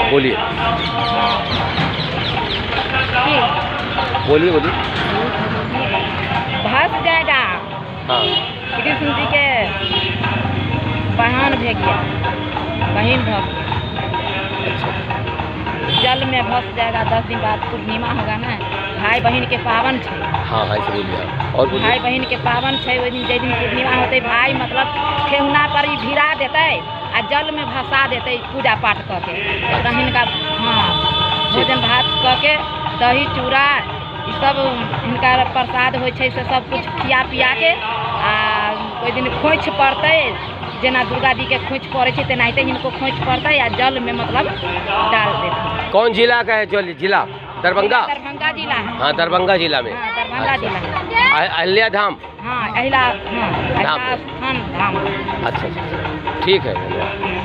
बोलिए बोलिए बोलिए। भस जाएगा। हाँ कृष्ण जी के बहन भेगिया, बहन भग जल में भस जाएगा। 10 दिन बाद पूर्णिमा होगा ना, भाई बहन के पावन छे। हाँ हाँ ऐसे बोलिए। और बोलिए। भाई बहन के पावन छे, वही दिन जै दिन पूर्णिमा होते भाई मतलब ठेहुना पर ही भिरा देते आ जल में भसा देते पूजा पाठ करके। बहन का हाँ भोजन भात करके दही चूड़ा सब हिनका प्रसाद हो सब कुछ खिया पिया के आ ओहि दिन खोइछ पड़ते। जेना दुर्गा जी के खोइछ पड़े छे तेनाहिते हिनको खोइछ पड़ते या जल में मतलब डाल देते। कौन जिला का है जो जिला? दरभंगा। दरभंगा जिला है। हाँ दरभंगा जिला में। हाँ दरभंगा जिला। अहिल्या धाम। हाँ अहिल्या स्थान धाम। अच्छा ठीक है।